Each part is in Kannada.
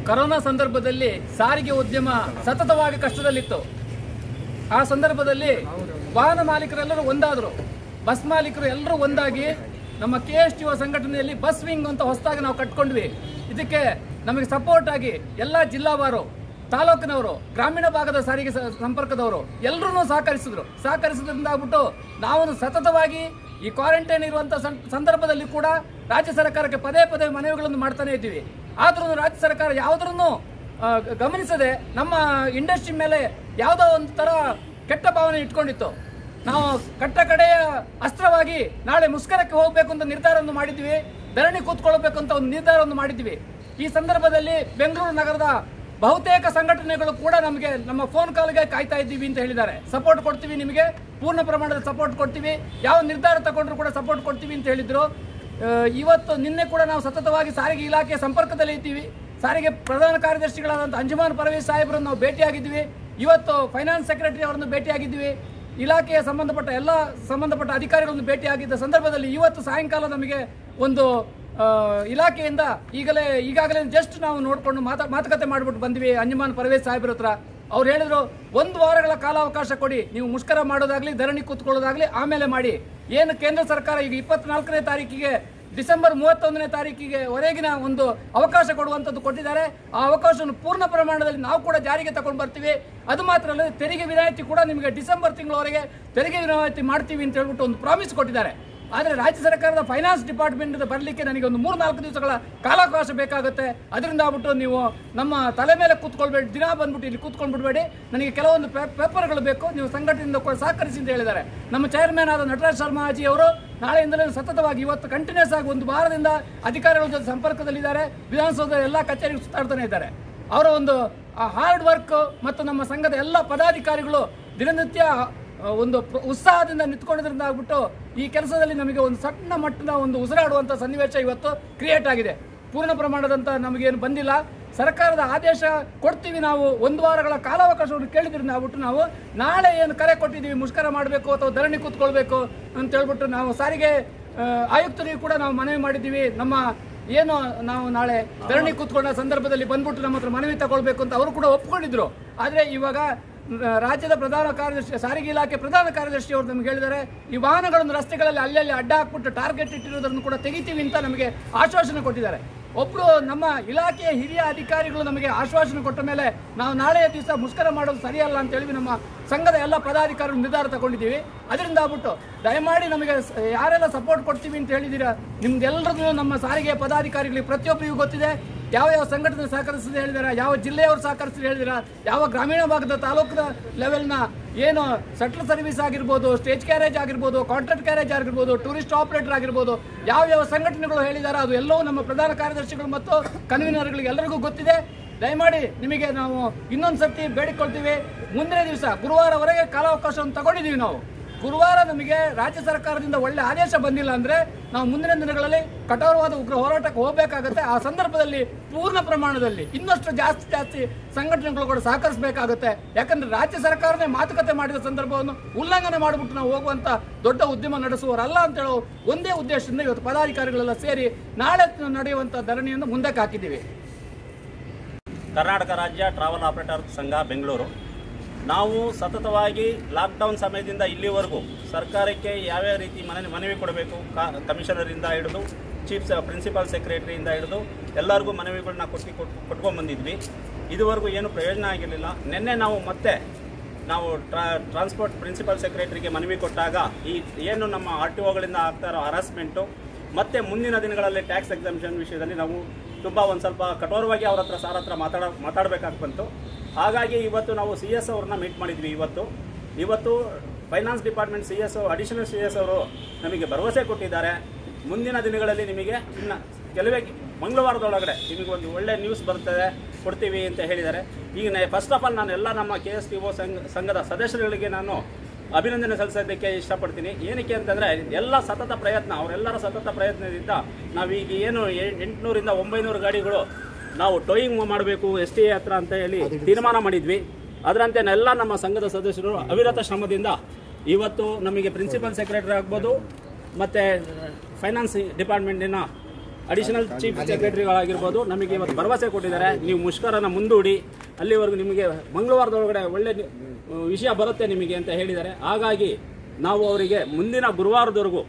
ಕರೋನಾ ಸಂದರ್ಭದಲ್ಲಿ ಸಾರಿಗೆ ಉದ್ಯಮ ಸತತವಾಗಿ ಕಷ್ಟದಲ್ಲಿತ್ತು. ಆ ಸಂದರ್ಭದಲ್ಲಿ ವಾಹನ ಮಾಲೀಕರೆಲ್ಲರೂ ಒಂದಾದರು, ಬಸ್ ಮಾಲೀಕರು ಎಲ್ಲರೂ ಒಂದಾಗಿ ನಮ್ಮ KSTO ಸಂಘಟನೆಯಲ್ಲಿ ಬಸ್ ವಿಂಗ್ ಅಂತ ಹೊಸದಾಗಿ ನಾವು ಕಟ್ಕೊಂಡ್ವಿ. ಇದಕ್ಕೆ ನಮಗೆ ಸಪೋರ್ಟ್ ಆಗಿ ಎಲ್ಲ ಜಿಲ್ಲಾವಾರು, ತಾಲೂಕಿನವರು, ಗ್ರಾಮೀಣ ಭಾಗದ ಸಾರಿಗೆ ಸಂಪರ್ಕದವರು ಎಲ್ಲರೂ ಸಹಕರಿಸಿದ್ರಿಂದ ಆಗ್ಬಿಟ್ಟು ನಾವು ಸತತವಾಗಿ ಈ ಕ್ವಾರಂಟೈನ್ ಇರುವಂಥ ಸಂದರ್ಭದಲ್ಲಿ ಕೂಡ ರಾಜ್ಯ ಸರ್ಕಾರಕ್ಕೆ ಪದೇ ಪದೇ ಮನವಿಗಳನ್ನು ಮಾಡ್ತಾನೆ ಇದ್ದೀವಿ. ಆದ್ರೂ ರಾಜ್ಯ ಸರ್ಕಾರ ಯಾವುದನ್ನು ಗಮನಿಸದೆ ನಮ್ಮ ಇಂಡಸ್ಟ್ರಿ ಮೇಲೆ ಯಾವುದೋ ಒಂದು ಥರ ಕೆಟ್ಟ ಭಾವನೆ ಇಟ್ಕೊಂಡಿತ್ತು. ನಾವು ಕಡೆಯ ಅಸ್ತ್ರವಾಗಿ ನಾಳೆ ಮುಷ್ಕರಕ್ಕೆ ಹೋಗಬೇಕು ಅಂತ ನಿರ್ಧಾರವನ್ನು ಮಾಡಿದ್ವಿ, ಧರಣಿ ಕೂತ್ಕೊಳ್ಬೇಕು ಅಂತ ಒಂದು ನಿರ್ಧಾರವನ್ನು ಮಾಡಿದ್ವಿ. ಈ ಸಂದರ್ಭದಲ್ಲಿ ಬೆಂಗಳೂರು ನಗರದ ಬಹುತೇಕ ಸಂಘಟನೆಗಳು ಕೂಡ ನಮಗೆ ನಮ್ಮ ಫೋನ್ ಕಾಲ್ಗೆ ಕಾಯ್ತಾ ಇದ್ದೀವಿ ಅಂತ ಹೇಳಿದ್ದಾರೆ. ಸಪೋರ್ಟ್ ಕೊಡ್ತೀವಿ, ನಿಮಗೆ ಪೂರ್ಣ ಪ್ರಮಾಣದ ಸಪೋರ್ಟ್ ಕೊಡ್ತೀವಿ, ಯಾವ ನಿರ್ಧಾರ ತಗೊಂಡ್ರು ಕೂಡ ಸಪೋರ್ಟ್ ಕೊಡ್ತೀವಿ ಅಂತ ಹೇಳಿದ್ರು. ಇವತ್ತು ನಿನ್ನೆ ಕೂಡ ನಾವು ಸತತವಾಗಿ ಸಾರಿಗೆ ಇಲಾಖೆಯ ಸಂಪರ್ಕದಲ್ಲಿ ಇದ್ದೀವಿ. ಸಾರಿಗೆ ಪ್ರಧಾನ ಕಾರ್ಯದರ್ಶಿಗಳಾದಂಥ ಅಂಜುಮಾನ್ ಪರ್ವೇಜ್ ಸಾಹೇಬರನ್ನು ನಾವು ಭೇಟಿಯಾಗಿದ್ವಿ. ಇವತ್ತು ಫೈನಾನ್ಸ್ ಸೆಕ್ರೆಟರಿ ಅವರನ್ನು ಭೇಟಿಯಾಗಿದ್ವಿ. ಇಲಾಖೆಯ ಸಂಬಂಧಪಟ್ಟ ಅಧಿಕಾರಿಗಳನ್ನು ಭೇಟಿಯಾಗಿದ್ದ ಸಂದರ್ಭದಲ್ಲಿ ಇವತ್ತು ಸಾಯಂಕಾಲ ನಮಗೆ ಒಂದು ಇಲಾಖೆಯಿಂದ ಈಗಾಗಲೇ ಜಸ್ಟ್ ನಾವು ನೋಡಿಕೊಂಡು ಮಾತುಕತೆ ಮಾಡಿಬಿಟ್ಟು ಬಂದ್ವಿ ಅಂಜುಮಾನ್ ಪರ್ವೇಜ್ ಸಾಹೇಬ್ರ ಹತ್ರ. ಅವ್ರು ಹೇಳಿದ್ರು, 1 ವಾರಗಳ ಕಾಲಾವಕಾಶ ಕೊಡಿ, ನೀವು ಮುಷ್ಕರ ಮಾಡೋದಾಗ್ಲಿ ಧರಣಿ ಕೂತ್ಕೊಳ್ಳೋದಾಗ್ಲಿ ಆಮೇಲೆ ಮಾಡಿ. ಏನು ಕೇಂದ್ರ ಸರ್ಕಾರ ಈಗ 24ನೇ ತಾರೀಕಿಗೆ ಡಿಸೆಂಬರ್ 31ನೇ ತಾರೀಕಿಗೆ ವರೆಗಿನ ಒಂದು ಅವಕಾಶ ಕೊಡುವಂಥದ್ದು ಕೊಟ್ಟಿದ್ದಾರೆ. ಆ ಅವಕಾಶವನ್ನು ಪೂರ್ಣ ಪ್ರಮಾಣದಲ್ಲಿ ನಾವು ಕೂಡ ಜಾರಿಗೆ ತಗೊಂಡು ಬರ್ತೀವಿ. ಅದು ಮಾತ್ರ ಅಲ್ಲದೆ ತೆರಿಗೆ ವಿನಾಯಿತಿ ಕೂಡ ನಿಮಗೆ ಡಿಸೆಂಬರ್ ತಿಂಗಳವರೆಗೆ ತೆರಿಗೆ ವಿನಾಯಿತಿ ಮಾಡ್ತೀವಿ ಅಂತ ಹೇಳ್ಬಿಟ್ಟು ಒಂದು ಪ್ರಾಮಿಸ್ ಕೊಟ್ಟಿದ್ದಾರೆ. ಆದರೆ ರಾಜ್ಯ ಸರ್ಕಾರದ ಫೈನಾನ್ಸ್ ಡಿಪಾರ್ಟ್ಮೆಂಟ್ ಬರಲಿಕ್ಕೆ ನನಗೆ ಒಂದು 3-4 ದಿವಸಗಳ ಕಾಲಾವಕಾಶ ಬೇಕಾಗುತ್ತೆ. ಅದರಿಂದ ಆಗ್ಬಿಟ್ಟು ನೀವು ನಮ್ಮ ತಲೆ ಮೇಲೆ ಕೂತ್ಕೊಳ್ಬೇಡಿ, ದಿನ ಬಂದ್ಬಿಟ್ಟು ಇಲ್ಲಿ ಕೂತ್ಕೊಂಡ್ಬಿಡ್ಬೇಡಿ, ನನಗೆ ಕೆಲವೊಂದು ಪೇಪರ್ಗಳು ಬೇಕು, ನೀವು ಸಂಘಟನೆಯಿಂದ ಕೂಡ ಸಹಕರಿಸಿ ಅಂತ ಹೇಳಿದ್ದಾರೆ. ನಮ್ಮ ಚೇರ್ಮನ್ ಆದ ನಟರಾಜ್ ಶರ್ಮಾ ಅಜಿ ಅವರು ನಾಳೆಯಿಂದಲೇ ಸತತವಾಗಿ ಇವತ್ತು ಕಂಟಿನ್ಯೂಸ್ ಆಗಿ 1 ವಾರದಿಂದ ಅಧಿಕಾರಿಗಳ ಜೊತೆ ಸಂಪರ್ಕದಲ್ಲಿದ್ದಾರೆ. ವಿಧಾನಸೌಧದ ಎಲ್ಲ ಕಚೇರಿಗೆ ಸುತ್ತಾಡ್ತಾನೆ ಇದ್ದಾರೆ. ಅವರ ಒಂದು ಹಾರ್ಡ್ ವರ್ಕ್ ಮತ್ತು ನಮ್ಮ ಸಂಘದ ಎಲ್ಲ ಪದಾಧಿಕಾರಿಗಳು ದಿನನಿತ್ಯ ಒಂದು ಉತ್ಸಾಹದಿಂದ ನಿಂತ್ಕೊಳ್ಳೋದ್ರಿಂದ ಆಗ್ಬಿಟ್ಟು ಈ ಕೆಲಸದಲ್ಲಿ ನಮಗೆ ಒಂದು ಸಣ್ಣ ಮಟ್ಟದ ಒಂದು ಉಸಿರಾಡುವಂಥ ಸನ್ನಿವೇಶ ಇವತ್ತು ಕ್ರಿಯೇಟ್ ಆಗಿದೆ. ಪೂರ್ಣ ಪ್ರಮಾಣದಂತ ನಮಗೇನು ಬಂದಿಲ್ಲ. ಸರ್ಕಾರದ ಆದೇಶ ಕೊಡ್ತೀವಿ, ನಾವು 1 ವಾರಗಳ ಕಾಲಾವಕಾಶವನ್ನು ಕೇಳಿದ್ರಿಂದ ಆಗ್ಬಿಟ್ಟು ನಾವು ನಾಳೆ ಏನು ಕರೆ ಕೊಟ್ಟಿದ್ದೀವಿ ಮುಷ್ಕರ ಮಾಡಬೇಕು ಅಥವಾ ಧರಣಿ ಕೂತ್ಕೊಳ್ಬೇಕು ಅಂತ ಹೇಳ್ಬಿಟ್ಟು ನಾವು ಸಾರಿಗೆ ಆಯುಕ್ತರಿಗೂ ಕೂಡ ನಾವು ಮನವಿ ಮಾಡಿದ್ದೀವಿ. ನಮ್ಮ ಏನು ನಾವು ನಾಳೆ ಧರಣಿ ಕೂತ್ಕೊಂಡ ಸಂದರ್ಭದಲ್ಲಿ ಬಂದ್ಬಿಟ್ಟು ನಮ್ಮ ಹತ್ರ ಮನವಿ ತಗೊಳ್ಬೇಕು ಅಂತ ಅವರು ಕೂಡ ಒಪ್ಕೊಂಡಿದ್ರು. ಆದರೆ ಇವಾಗ ರಾಜ್ಯದ ಪ್ರಧಾನ ಕಾರ್ಯದರ್ಶಿ, ಸಾರಿಗೆ ಇಲಾಖೆ ಪ್ರಧಾನ ಕಾರ್ಯದರ್ಶಿ ಅವರು ನಮಗೆ ಹೇಳಿದ್ದಾರೆ, ಈ ವಾಹನಗಳನ್ನು ರಸ್ತೆಗಳಲ್ಲಿ ಅಲ್ಲಲ್ಲಿ ಅಡ್ಡ ಹಾಕ್ಬಿಟ್ಟು ಟಾರ್ಗೆಟ್ ಇಟ್ಟಿರೋದನ್ನು ಕೂಡ ತೆಗಿತೀವಿ ಅಂತ ನಮಗೆ ಆಶ್ವಾಸನೆ ಕೊಟ್ಟಿದ್ದಾರೆ. ಒಬ್ಬರು ನಮ್ಮ ಇಲಾಖೆಯ ಹಿರಿಯ ಅಧಿಕಾರಿಗಳು ನಮಗೆ ಆಶ್ವಾಸನೆ ಕೊಟ್ಟ ಮೇಲೆ ನಾವು ನಾಳೆಯ ದಿವಸ ಮುಷ್ಕರ ಮಾಡೋದು ಸರಿಯಲ್ಲ ಅಂತ ಹೇಳಿ ನಮ್ಮ ಸಂಘದ ಎಲ್ಲ ಪದಾಧಿಕಾರಿಗಳು ನಿರ್ಧಾರ ತಗೊಂಡಿದ್ದೀವಿ. ಅದರಿಂದ ಆಗ್ಬಿಟ್ಟು ದಯಮಾಡಿ ನಮಗೆ ಯಾರೆಲ್ಲ ಸಪೋರ್ಟ್ ಕೊಡ್ತೀವಿ ಅಂತ ಹೇಳಿದ್ದೀರಾ, ನಿಮ್ದೆಲ್ಲರದ್ದು ನಮ್ಮ ಸಾರಿಗೆ ಪದಾಧಿಕಾರಿಗಳಿಗೆ ಪ್ರತಿಯೊಬ್ಬರಿಗೂ ಗೊತ್ತಿದೆ. ಯಾವ ಸಂಘಟನೆ ಸಹಕರಿಸಿದೆ ಹೇಳಿದಾರ, ಯಾವ ಜಿಲ್ಲೆಯವರು ಸಹಕರಿಸಿದೆ ಹೇಳಿದಾರ, ಯಾವ ಗ್ರಾಮೀಣ ಭಾಗದ ತಾಲೂಕಿನ ಲೆವೆಲ್ನ ಏನು ಸಟ್ಲ್ ಸರ್ವಿಸ್ ಆಗಿರ್ಬೋದು, ಸ್ಟೇಜ್ ಕ್ಯಾರೇಜ್ ಆಗಿರ್ಬೋದು, ಕಾಂಟ್ರಾಕ್ಟ್ ಕ್ಯಾರೇಜ್ ಆಗಿರ್ಬೋದು, ಟೂರಿಸ್ಟ್ ಆಪರೇಟರ್ ಆಗಿರ್ಬೋದು, ಯಾವ ಸಂಘಟನೆಗಳು ಹೇಳಿದಾರ ಅದು ಎಲ್ಲವೂ ನಮ್ಮ ಪ್ರಧಾನ ಕಾರ್ಯದರ್ಶಿಗಳು ಮತ್ತು ಕನ್ವೀನರ್ಗಳಿಗೆ ಎಲ್ಲರಿಗೂ ಗೊತ್ತಿದೆ. ದಯಮಾಡಿ ನಿಮಗೆ ನಾವು ಇನ್ನೊಂದು ಸರ್ತಿ ಬೇಡಿಕೊಳ್ತೀವಿ, ಮುಂದಿನ ದಿವಸ ಗುರುವಾರವರೆಗೆ ಕಾಲಾವಕಾಶವನ್ನು ತಗೊಂಡಿದ್ದೀವಿ. ನಾವು ಗುರುವಾರ ನಮಗೆ ರಾಜ್ಯ ಸರ್ಕಾರದಿಂದ ಒಳ್ಳೆ ಆದೇಶ ಬಂದಿಲ್ಲ ಅಂದರೆ ನಾವು ಮುಂದಿನ ದಿನಗಳಲ್ಲಿ ಕಠೋರವಾದ ಉಗ್ರ ಹೋರಾಟಕ್ಕೆ ಹೋಗಬೇಕಾಗುತ್ತೆ. ಆ ಸಂದರ್ಭದಲ್ಲಿ ಪೂರ್ಣ ಪ್ರಮಾಣದಲ್ಲಿ ಇನ್ನಷ್ಟು ಜಾಸ್ತಿ ಸಂಘಟನೆಗಳು ಕೂಡ ಸಹಕರಿಸಬೇಕಾಗುತ್ತೆ. ಯಾಕಂದ್ರೆ ರಾಜ್ಯ ಸರ್ಕಾರನೇ ಮಾತುಕತೆ ಮಾಡಿದ ಸಂದರ್ಭವನ್ನು ಉಲ್ಲಂಘನೆ ಮಾಡಿಬಿಟ್ಟು ನಾವು ಹೋಗುವಂತ ದೊಡ್ಡ ಉದ್ಯಮ ನಡೆಸುವವರಲ್ಲ ಅಂತ ಹೇಳೋ ಒಂದೇ ಉದ್ದೇಶದಿಂದ ಇವತ್ತು ಪದಾಧಿಕಾರಿಗಳೆಲ್ಲ ಸೇರಿ ನಾಳೆ ನಡೆಯುವಂತ ಧರಣಿಯನ್ನು ಮುಂದಕ್ಕೆ ಹಾಕಿದ್ದೀವಿ. ಕರ್ನಾಟಕ ರಾಜ್ಯ ಟ್ರಾವೆಲ್ ಆಪರೇಟರ್ ಸಂಘ ಬೆಂಗಳೂರು, ನಾವು ಸತತವಾಗಿ ಲಾಕ್ಡೌನ್ ಸಮಯದಿಂದ ಇಲ್ಲಿವರೆಗೂ ಸರ್ಕಾರಕ್ಕೆ ಯಾವ್ಯಾವ ರೀತಿ ಮನವಿ ಕೊಡಬೇಕು, ಕಮಿಷನರಿಂದ ಹಿಡಿದು ಚೀಫ್ ಪ್ರಿನ್ಸಿಪಲ್ ಸೆಕ್ರೆಟರಿಯಿಂದ ಹಿಡಿದು ಎಲ್ಲರಿಗೂ ಮನವಿಗಳನ್ನ ಕೊಟ್ಕೊಂಡ್ಬಂದಿದ್ವಿ. ಇದುವರೆಗೂ ಏನು ಪ್ರಯೋಜನ ಆಗಿರಲಿಲ್ಲ. ನಿನ್ನೆ ನಾವು ಟ್ರಾನ್ಸ್ಪೋರ್ಟ್ ಪ್ರಿನ್ಸಿಪಲ್ ಸೆಕ್ರೆಟರಿಗೆ ಮನವಿ ಕೊಟ್ಟಾಗ ಈ ಏನು ನಮ್ಮ RTOಗಳಿಂದ ಆಗ್ತಾ ಇರೋ ಹರಾಸ್ಮೆಂಟು ಮತ್ತು ಮುಂದಿನ ದಿನಗಳಲ್ಲಿ ಟ್ಯಾಕ್ಸ್ ಎಕ್ಸಾಮಿಷನ್ ವಿಷಯದಲ್ಲಿ ನಾವು ತುಂಬ ಒಂದು ಸ್ವಲ್ಪ ಕಠೋರವಾಗಿ ಅವ್ರ ಹತ್ರ ಮಾತಾಡಬೇಕಾಗಿ ಬಂತು. ಹಾಗಾಗಿ ಇವತ್ತು ನಾವು CS ಅವ್ರನ್ನ ಮೀಟ್ ಮಾಡಿದ್ವಿ. ಇವತ್ತು finance department CS additional CS ಅವರು ನಮಗೆ ಭರವಸೆ ಕೊಟ್ಟಿದ್ದಾರೆ, ಮುಂದಿನ ದಿನಗಳಲ್ಲಿ ನಿಮಗೆ ಇನ್ನು ಕೆಲವೇ ಮಂಗಳವಾರದೊಳಗಡೆ ನಿಮಗೆ ಒಂದು ಒಳ್ಳೆ ನ್ಯೂಸ್ ಬರ್ತದೆ, ಕೊಡ್ತೀವಿ ಅಂತ ಹೇಳಿದ್ದಾರೆ. ಈಗ ಫಸ್ಟ್ ಆಫ್ ಆಲ್ ನಾನು ಎಲ್ಲ ನಮ್ಮ KSTO ಸಂಘದ ಸದಸ್ಯರುಗಳಿಗೆ ನಾನು ಅಭಿನಂದನೆ ಸಲ್ಲಿಸೋದಕ್ಕೆ ಇಷ್ಟಪಡ್ತೀನಿ. ಏನಕ್ಕೆ ಅಂತಂದರೆ ಅವರೆಲ್ಲರ ಸತತ ಪ್ರಯತ್ನದಿಂದ ನಾವೀಗ ಏನು 800ರಿಂದ 900 ಗಾಡಿಗಳು ನಾವು ಟೋಯಿಂಗ್ ಮಾಡಬೇಕು STA ಹತ್ರ ಅಂತ ಹೇಳಿ ತೀರ್ಮಾನ ಮಾಡಿದ್ವಿ. ಅದರಂತೆ ಎಲ್ಲ ನಮ್ಮ ಸಂಘದ ಸದಸ್ಯರು ಅವಿರತ ಶ್ರಮದಿಂದ ಇವತ್ತು ನಮಗೆ ಪ್ರಿನ್ಸಿಪಲ್ ಸೆಕ್ರೆಟರಿ ಆಗ್ಬೋದು ಮತ್ತು ಫೈನಾನ್ಸ್ ಡಿಪಾರ್ಟ್ಮೆಂಟಿನ ಅಡಿಷನಲ್ ಚೀಫ್ ಸೆಕ್ರೆಟರಿಗಳಾಗಿರ್ಬೋದು ನಮಗೆ ಇವತ್ತು ಭರವಸೆ ಕೊಟ್ಟಿದ್ದಾರೆ. ನೀವು ಮುಷ್ಕರನ ಮುಂದೂಡಿ ಅಲ್ಲಿವರೆಗೂ ನಿಮಗೆ ಮಂಗಳವಾರದೊಳಗಡೆ ಒಳ್ಳೆ ವಿಷಯ ಬರುತ್ತೆ ನಿಮಗೆ ಅಂತ ಹೇಳಿದ್ದಾರೆ. ಹಾಗಾಗಿ ನಾವು ಅವರಿಗೆ ಮುಂದಿನ ಗುರುವಾರದವರೆಗೂ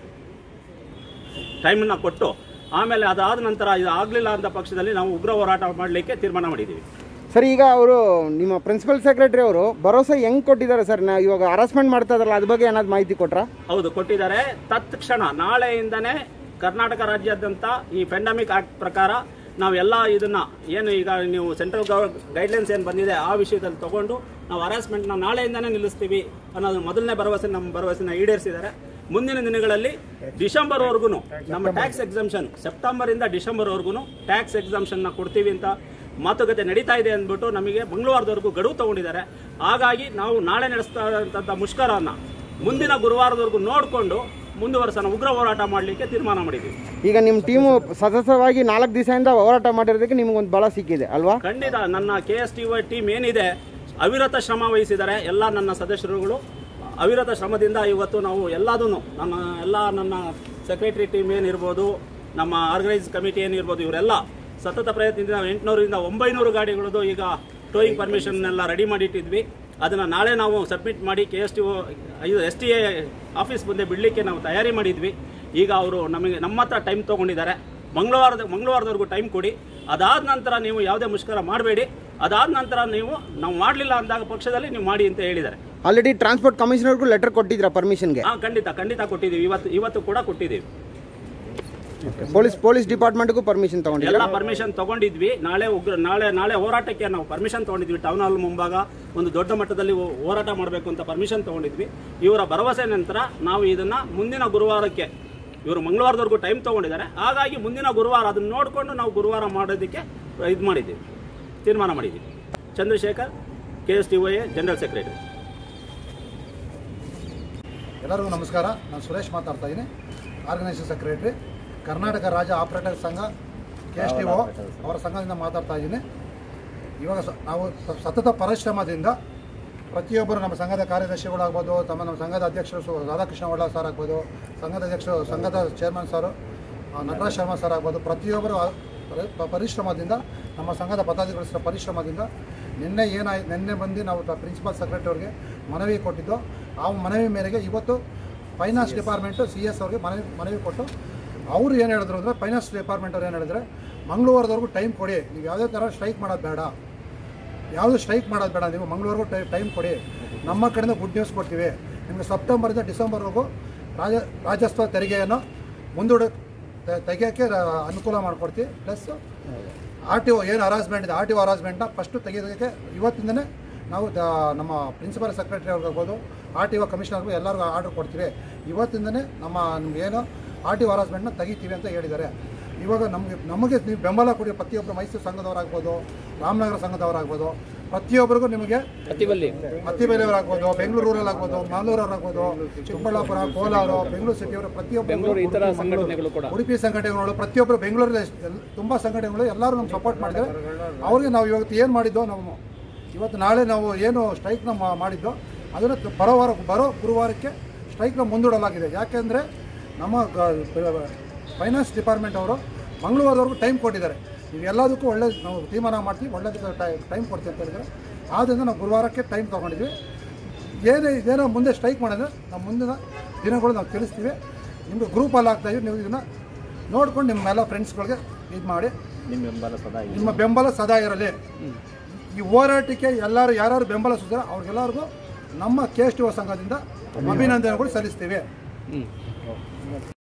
ಟೈಮನ್ನು ಕೊಟ್ಟು ಆಮೇಲೆ ಅದಾದ ನಂತರ ಇದು ಆಗಲಿಲ್ಲ ಅಂತ ಪಕ್ಷದಲ್ಲಿ ನಾವು ಉಗ್ರ ಹೋರಾಟ ಮಾಡಲಿಕ್ಕೆ ತೀರ್ಮಾನ ಮಾಡಿದ್ದೀವಿ. ಸರ್, ಈಗ ಅವರು ನಿಮ್ಮ ಪ್ರಿನ್ಸಿಪಲ್ ಸೆಕ್ರೆಟರಿ ಅವರು ಭರವಸೆ ಹೆಂಗೆ ಕೊಟ್ಟಿದ್ದಾರೆ ಸರ್? ನಾವು ಇವಾಗ ಹರಾಸ್ಮೆಂಟ್ ಮಾಡ್ತಾ ಇದ್ರಲ್ಲ, ಅದ್ರ ಬಗ್ಗೆ ಏನಾದ್ರು ಮಾಹಿತಿ ಕೊಟ್ರಾ? ಹೌದು, ಕೊಟ್ಟಿದ್ದಾರೆ. ತತ್ಕ್ಷಣ ನಾಳೆಯಿಂದನೇ ಕರ್ನಾಟಕ ರಾಜ್ಯಾದ್ಯಂತ ಈ ಪೆಂಡಮಿಕ್ ಆಕ್ಟ್ ಪ್ರಕಾರ ನಾವೆಲ್ಲ ಇದನ್ನ ಏನು ಈಗ ನೀವು ಸೆಂಟ್ರಲ್ ಗೈಡ್ಲೈನ್ಸ್ ಏನು ಬಂದಿದೆ ಆ ವಿಷಯದಲ್ಲಿ ತಗೊಂಡು ನಾವು ಹರಾಸ್ಮೆಂಟ್ನ ನಾಳೆಯಿಂದನೇ ನಿಲ್ಲಿಸ್ತೀವಿ ಅನ್ನೋದು ಮೊದಲನೇ ಭರವಸೆ, ನಮ್ಮ ಭರವಸೆನ ಈಡೇರಿಸಿದ್ದಾರೆ. ಮುಂದಿನ ದಿನಗಳಲ್ಲಿ ಡಿಸೆಂಬರ್ವರೆಗೂ ನಮ್ಮ ಟ್ಯಾಕ್ಸ್ ಎಕ್ಸಂಪ್ಷನ್, ಸೆಪ್ಟೆಂಬರಿಂದ ಡಿಸೆಂಬರ್ವರೆಗೂ ಟ್ಯಾಕ್ಸ್ ಎಕ್ಸಂಪ್ಷನ್ನ ಕೊಡ್ತೀವಿ ಅಂತ ಮಾತುಕತೆ ನಡೀತಾ ಇದೆ ಅಂದ್ಬಿಟ್ಟು ನಮಗೆ ಮಂಗಳವಾರದವರೆಗೂ ಗಡುವು ತಗೊಂಡಿದ್ದಾರೆ. ಹಾಗಾಗಿ ನಾವು ನಾಳೆ ನಡೆಸ್ತಾ ಇರುವಂಥ ಮುಷ್ಕರವನ್ನು ಮುಂದಿನ ಗುರುವಾರದವರೆಗೂ ನೋಡಿಕೊಂಡು ಮುಂದುವರೆಸೋಣ, ಉಗ್ರ ಹೋರಾಟ ಮಾಡಲಿಕ್ಕೆ ತೀರ್ಮಾನ ಮಾಡಿದ್ದೀವಿ. ಈಗ ನಿಮ್ಮ ಟೀಮು ಸತತವಾಗಿ 4 ದಿವಸದಿಂದ ಹೋರಾಟ ಮಾಡಿರೋದಕ್ಕೆ ನಿಮಗೊಂದು ಬಲ ಸಿಕ್ಕಿದೆ ಅಲ್ವಾ? ಖಂಡಿತ. ನನ್ನ KSTY ಟೀಮ್ ಏನಿದೆ ಅವಿರತ ಶ್ರಮ ವಹಿಸಿದ್ದಾರೆ. ಎಲ್ಲ ನನ್ನ ಸದಸ್ಯರುಗಳು ಅವಿರತ ಶ್ರಮದಿಂದ ಇವತ್ತು ನಾವು ನನ್ನ ಸೆಕ್ರೆಟರಿ ಟೀಮ್ ಏನಿರ್ಬೋದು, ನಮ್ಮ ಆರ್ಗನೈಸ್ ಕಮಿಟಿ ಏನಿರ್ಬೋದು, ಇವರೆಲ್ಲ ಸತತ ಪ್ರಯತ್ನದಿಂದ 800ರಿಂದ 900 ಗಾಡಿಗಳದ್ದು ಈಗ ಟೋಯಿಂಗ್ ಪರ್ಮಿಷನ್ನೆಲ್ಲ ರೆಡಿ ಮಾಡಿಟ್ಟಿದ್ವಿ. ಅದನ್ನು ನಾಳೆ ನಾವು ಸಬ್ಮಿಟ್ ಮಾಡಿ STA ಆಫೀಸ್ ಮುಂದೆ ಬಿಡಲಿಕ್ಕೆ ನಾವು ತಯಾರಿ ಮಾಡಿದ್ವಿ. ಈಗ ಅವರು ನಮ್ಮ ಹತ್ರ ಟೈಮ್ ತೊಗೊಂಡಿದ್ದಾರೆ. ಮಂಗಳವಾರದವರೆಗೂ ಟೈಮ್ ಕೊಡಿ. ಅದಾದ ನಂತರ ನೀವು ಯಾವುದೇ ಮುಷ್ಕರ ಮಾಡಬೇಡಿ. ಅದಾದ ನಂತರ ನಾವು ಮಾಡಲಿಲ್ಲ ಅಂದಾಗ ಪಕ್ಷದಲ್ಲಿ ನೀವು ಮಾಡಿ ಅಂತ ಹೇಳಿದ್ದಾರೆ. ಆಲ್ರೆಡಿ ಟ್ರಾನ್ಸ್ಪೋರ್ಟ್ ಕಮಿಷನರ್ಗೂ ಲೆಟರ್ ಕೊಟ್ಟಿದ್ದೀರಾ ಪರ್ಮಿಷನ್ಗೆ? ಖಂಡಿತ ಕೊಟ್ಟಿದ್ದೀವಿ. ಇವತ್ತು ಕೂಡ ಕೊಟ್ಟಿದ್ದೀವಿ. ಪೊಲೀಸ್ ಡಿಪಾರ್ಟ್ಮೆಂಟ್ಗೂ ಪರ್ಮಿಷನ್ ತಗೊಂಡಿದ್ದೀವಿ. ಎಲ್ಲ ಪರ್ಮಿಷನ್ ತಗೊಂಡಿದ್ವಿ. ನಾಳೆ ಹೋರಾಟಕ್ಕೆ ನಾವು ಪರ್ಮಿಷನ್ ತಗೊಂಡಿದ್ವಿ. ಟೌನ್ ಹಾಲ್ ಮುಂಭಾಗ ಒಂದು ದೊಡ್ಡ ಮಟ್ಟದಲ್ಲಿ ಹೋರಾಟ ಮಾಡಬೇಕು ಅಂತ ಪರ್ಮಿಷನ್ ತಗೊಂಡಿದ್ವಿ. ಇವರ ಭರವಸೆ ನಂತರ ನಾವು ಇದನ್ನ ಮುಂದಿನ ಗುರುವಾರಕ್ಕೆ, ಇವರು ಮಂಗಳವಾರದವರೆಗೂ ಟೈಮ್ ತಗೊಂಡಿದ್ದಾರೆ. ಹಾಗಾಗಿ ಮುಂದಿನ ಗುರುವಾರ ಅದನ್ನ ನೋಡಿಕೊಂಡು ನಾವು ಗುರುವಾರ ಮಾಡೋದಕ್ಕೆ ತೀರ್ಮಾನ ಮಾಡಿದ್ದೀವಿ. Chandrashekhar, KSTY general secretary. ಎಲ್ಲರಿಗೂ ನಮಸ್ಕಾರ. ನಾನು ಸುರೇಶ್ ಮಾತಾಡ್ತಾ ಇದ್ದೀನಿ, ಆರ್ಗನೈಸೇಷನ್ ಸೆಕ್ರೆಟರಿ, ಕರ್ನಾಟಕ ರಾಜ್ಯ ಆಪರೇಟರ್ ಸಂಘ KSTO ಅವರ ಸಂಘದಿಂದ ಮಾತಾಡ್ತಾ ಇದ್ದೀನಿ. ಇವಾಗ ನಾವು ಸತತ ಪರಿಶ್ರಮದಿಂದ ಪ್ರತಿಯೊಬ್ಬರು ನಮ್ಮ ಸಂಘದ ಕಾರ್ಯದರ್ಶಿಗಳಾಗ್ಬೋದು, ನಮ್ಮ ಸಂಘದ ಅಧ್ಯಕ್ಷರು ರಾಧಾಕೃಷ್ಣ ಒಳ್ಳ ಸರ್ ಆಗ್ಬೋದು, ಸಂಘದ chairman sir Nataraj Sharma sir ಆಗ್ಬೋದು, ಪ್ರತಿಯೊಬ್ಬರು ಪರಿಶ್ರಮದಿಂದ, ನಮ್ಮ ಸಂಘದ ಪದಾಧಿಕಾರಿಗಳ ಪರಿಶ್ರಮದಿಂದ ನಿನ್ನೆ ಬಂದು ನಾವು ಪ್ರಿನ್ಸಿಪಲ್ ಸೆಕ್ರೆಟರಿ ಅವ್ರಿಗೆ ಮನವಿ ಕೊಟ್ಟಿದ್ದು. ಆ ಮನವಿ ಮೇರೆಗೆ ಇವತ್ತು ಫೈನಾನ್ಸ್ ಡಿಪಾರ್ಟ್ಮೆಂಟು CS ಅವ್ರಿಗೆ ಮನವಿ ಕೊಟ್ಟು ಅವರು ಏನು ಹೇಳಿದ್ರು ಅಂದರೆ, ಫೈನಾನ್ಸ್ ಡಿಪಾರ್ಟ್ಮೆಂಟ್ ಅವ್ರು ಏನು ಹೇಳಿದ್ರೆ, ಮಂಗಳವಾರದವರೆಗೂ ಟೈಮ್ ಕೊಡಿ, ನೀವು ಯಾವುದೇ ಥರ ಸ್ಟ್ರೈಕ್ ಮಾಡೋದು ಬೇಡ, ನೀವು ಮಂಗಳವಾರವರೆಗೂ ಟೈಮ್ ಕೊಡಿ, ನಮ್ಮ ಕಡೆಯಿಂದ ಗುಡ್ ನ್ಯೂಸ್ ಕೊಡ್ತೀವಿ, ನಿಮಗೆ ಸೆಪ್ಟೆಂಬರಿಂದ ಡಿಸೆಂಬರ್ವರೆಗೂ ರಾಜ್ಯೋತ್ಸವ ತೆರಿಗೆಯನ್ನು ತೆಗೆಯೋಕ್ಕೆ ಅನುಕೂಲ ಮಾಡಿಕೊಡ್ತೀವಿ. ಪ್ಲಸ್ RTO ಏನು ಹರಾಸ್ಮೆಂಟ್ ಇದೆ, RTO ಹರಾಸ್ಮೆಂಟ್ನ ಫಸ್ಟು ತೆಗೆಯೋದಕ್ಕೆ ಇವತ್ತಿಂದನೇ ನಾವು ನಮ್ಮ ಪ್ರಿನ್ಸಿಪಲ್ ಸೆಕ್ರೆಟರಿ ಅವ್ರಿಗಾಗ್ಬೋದು, RTO ಕಮಿಷನರ್ಗೂ ಎಲ್ಲರಿಗೂ ಆರ್ಡರ್ ಕೊಡ್ತೀವಿ. ಇವತ್ತಿಂದನೇ ನಮಗೇನು RTO ಹರಾಸ್ಮೆಂಟ್ನ ತೆಗಿತೀವಿ ಅಂತ ಹೇಳಿದ್ದಾರೆ. ಇವಾಗ ನಮಗೆ ನೀವು ಬೆಂಬಲ ಕೊಡಿ. ಪ್ರತಿಯೊಬ್ಬರು ಮೈಸೂರು ಸಂಘದವರಾಗ್ಬೋದು, ರಾಮನಗರ ಸಂಘದವರಾಗ್ಬೋದು, ಪ್ರತಿಯೊಬ್ಬರಿಗೂ ನಿಮಗೆ ಅತ್ತಿಬೆಲೆಯವರಾಗ್ಬೋದು, ಬೆಂಗಳೂರು ರೂರಲ್ ಆಗ್ಬೋದು, ಮಂಗಳೂರವರಾಗ್ಬೋದು, ಚಿಕ್ಕಬಳ್ಳಾಪುರ, ಕೋಲಾರ, ಬೆಂಗಳೂರು ಸಿಟಿಯವರು, ಪ್ರತಿಯೊಬ್ಬರು ಉಡುಪಿ ಸಂಘಟನೆಗಳು, ಪ್ರತಿಯೊಬ್ಬರು ಬೆಂಗಳೂರಲ್ಲಿ ತುಂಬ ಸಂಘಟನೆಗಳು ಎಲ್ಲರೂ ನಮ್ಗೆ ಸಪೋರ್ಟ್ ಮಾಡಿದ್ದಾರೆ. ಅವ್ರಿಗೆ ನಾವು ಇವತ್ತು ಏನು ಮಾಡಿದ್ದೋ, ನಾಳೆ ನಾವು ಏನು ಸ್ಟ್ರೈಕ್ನ ಮಾಡಿದ್ದೋ ಅದನ್ನು ಬರೋ ಗುರುವಾರಕ್ಕೆ ಸ್ಟ್ರೈಕ್ನ ಮುಂದೂಡಲಾಗಿದೆ. ಯಾಕೆಂದರೆ ನಮ್ಮ ಫೈನಾನ್ಸ್ ಡಿಪಾರ್ಟ್ಮೆಂಟ್ ಅವರು ಮಂಗಳವಾರದವರೆಗೂ ಟೈಮ್ ಕೊಟ್ಟಿದ್ದಾರೆ. ನೀವು ಎಲ್ಲದಕ್ಕೂ ನಾವು ತೀರ್ಮಾನ ಮಾಡ್ತೀವಿ, ಒಳ್ಳೆದಕ್ಕೆ ಟೈಮ್ ಕೊಡ್ತೀವಿ ಅಂತ ಹೇಳಿದರೆ, ಆದ್ದರಿಂದ ನಾವು ಗುರುವಾರಕ್ಕೆ ಟೈಮ್ ತೊಗೊಂಡಿದ್ವಿ. ಇದೇನೋ ಮುಂದೆ ಸ್ಟ್ರೈಕ್ ಮಾಡಿದ್ರೆ ನಾವು ಮುಂದಿನ ದಿನಗಳು ನಾವು ತಿಳಿಸ್ತೀವಿ. ನಿಮಗೆ ಗ್ರೂಪಲ್ಲಿ ಆಗ್ತಾಯಿದ್ದೀವಿ, ನೀವು ಇದನ್ನು ನೋಡ್ಕೊಂಡು ನಿಮ್ಮೆಲ್ಲ ಫ್ರೆಂಡ್ಸ್ಗಳಿಗೆ ಇದು ಮಾಡಿ, ನಿಮ್ಮ ಬೆಂಬಲ ಸದಾ ಇರಲಿ. ಈ ಹೋರಾಟಕ್ಕೆ ಯಾರು ಬೆಂಬಲ ಸೂಚಿಸ್ತಾರೆ ಅವ್ರಿಗೆಲ್ಲರಿಗೂ ನಮ್ಮ KSTO ಸಂಘದಿಂದ ಅಭಿನಂದನೆಗಳು ಸಲ್ಲಿಸ್ತೀವಿ.